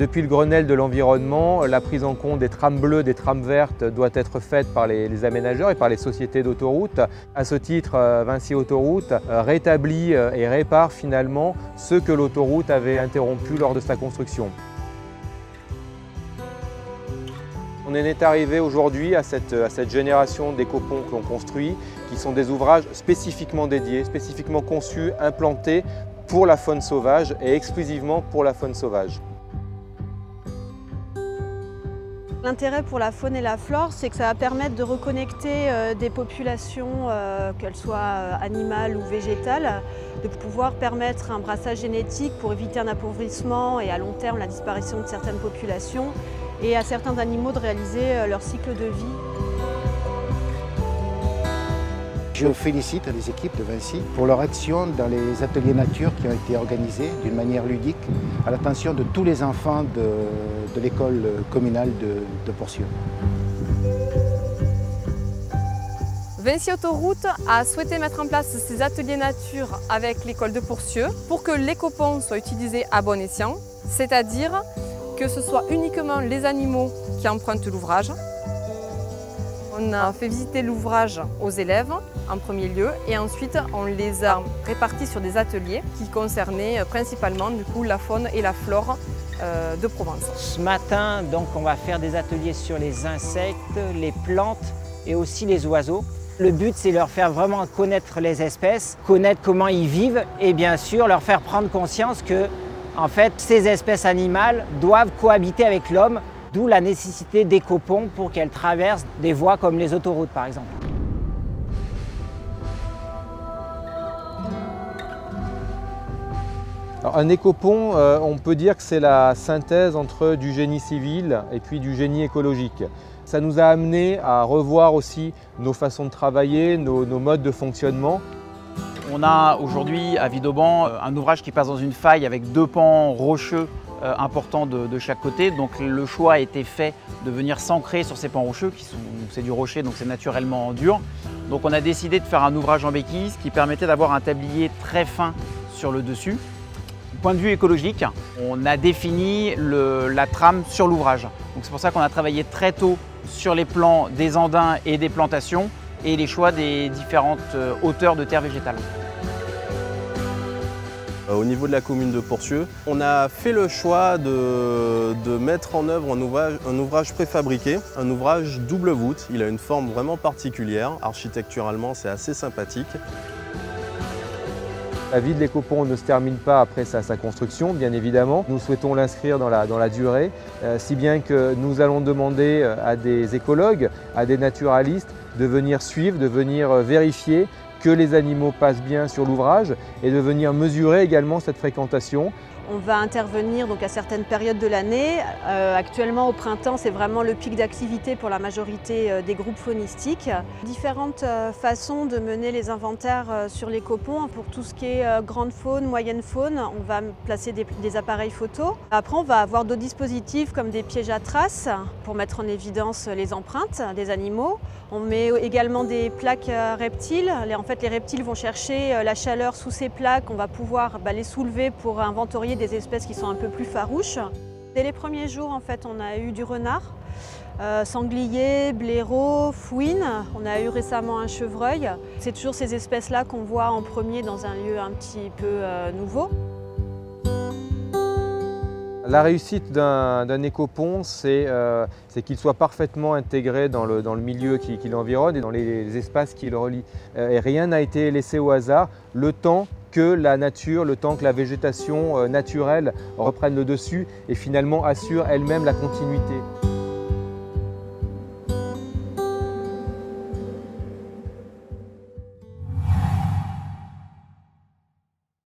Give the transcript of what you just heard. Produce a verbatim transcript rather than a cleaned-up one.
Depuis le Grenelle de l'environnement, la prise en compte des trames bleues, des trames vertes doit être faite par les, les aménageurs et par les sociétés d'autoroutes. À ce titre, Vinci Autoroutes rétablit et répare finalement ce que l'autoroute avait interrompu lors de sa construction. On en est arrivé aujourd'hui à cette, à cette génération d'écoponts que l'on construit, qui sont des ouvrages spécifiquement dédiés, spécifiquement conçus, implantés pour la faune sauvage et exclusivement pour la faune sauvage. L'intérêt pour la faune et la flore, c'est que ça va permettre de reconnecter euh, des populations, euh, qu'elles soient euh, animales ou végétales, de pouvoir permettre un brassage génétique pour éviter un appauvrissement et à long terme la disparition de certaines populations et à certains animaux de réaliser euh, leur cycle de vie. Je félicite les équipes de Vinci pour leur action dans les ateliers nature qui ont été organisés d'une manière ludique à l'attention de tous les enfants de, de l'école communale de, de Pourcieux. Vinci Autoroutes a souhaité mettre en place ces ateliers nature avec l'école de Pourcieux pour que l'écopont soit utilisé à bon escient, c'est-à-dire que ce soit uniquement les animaux qui empruntent l'ouvrage. On a fait visiter l'ouvrage aux élèves en premier lieu et ensuite on les a répartis sur des ateliers qui concernaient principalement du coup, la faune et la flore euh, de Provence. Ce matin, donc, on va faire des ateliers sur les insectes, les plantes et aussi les oiseaux. Le but, c'est leur faire vraiment connaître les espèces, connaître comment ils vivent et bien sûr leur faire prendre conscience que en fait, ces espèces animales doivent cohabiter avec l'homme, d'où la nécessité d'écoponts pour qu'elles traversent des voies comme les autoroutes par exemple. Alors, un écopont, euh, on peut dire que c'est la synthèse entre du génie civil et puis du génie écologique. Ça nous a amené à revoir aussi nos façons de travailler, nos, nos modes de fonctionnement. On a aujourd'hui à Vidauban un ouvrage qui passe dans une faille avec deux pans rocheux euh, importants de, de chaque côté. Donc le choix a été fait de venir s'ancrer sur ces pans rocheux, qui sont, c'est du rocher donc c'est naturellement dur. Donc on a décidé de faire un ouvrage en béquille qui permettait d'avoir un tablier très fin sur le dessus. Du point de vue écologique, on a défini le, la trame sur l'ouvrage. Donc c'est pour ça qu'on a travaillé très tôt sur les plans des andins et des plantations et les choix des différentes hauteurs de terre végétale. Au niveau de la commune de Pourcieux, on a fait le choix de, de mettre en œuvre un ouvrage, un ouvrage préfabriqué, un ouvrage double voûte. Il a une forme vraiment particulière, architecturalement c'est assez sympathique. La vie de l'écopont ne se termine pas après sa, sa construction, bien évidemment. Nous souhaitons l'inscrire dans la, dans la durée, euh, si bien que nous allons demander à des écologues, à des naturalistes, de venir suivre, de venir vérifier que les animaux passent bien sur l'ouvrage et de venir mesurer également cette fréquentation. On va intervenir donc à certaines périodes de l'année. Euh, actuellement au printemps, c'est vraiment le pic d'activité pour la majorité euh, des groupes faunistiques. Différentes euh, façons de mener les inventaires euh, sur l'écopont. Pour tout ce qui est euh, grande faune, moyenne faune, on va placer des, des appareils photo. Après, on va avoir d'autres dispositifs comme des pièges à traces pour mettre en évidence les empreintes des animaux. On met également des plaques euh, reptiles. Les, en fait, les reptiles vont chercher euh, la chaleur sous ces plaques. On va pouvoir bah, les soulever pour inventorier des espèces qui sont un peu plus farouches. Dès les premiers jours, en fait, on a eu du renard, euh, sanglier, blaireau, fouine. On a eu récemment un chevreuil. C'est toujours ces espèces-là qu'on voit en premier dans un lieu un petit peu euh, nouveau. La réussite d'un d'un écopont, c'est euh, qu'il soit parfaitement intégré dans le, dans le milieu qui, qui l'environne et dans les, les espaces qui le relient. Euh, et rien n'a été laissé au hasard. Le temps que la nature, le temps que la végétation euh, naturelle reprenne le dessus et finalement assure elle-même la continuité.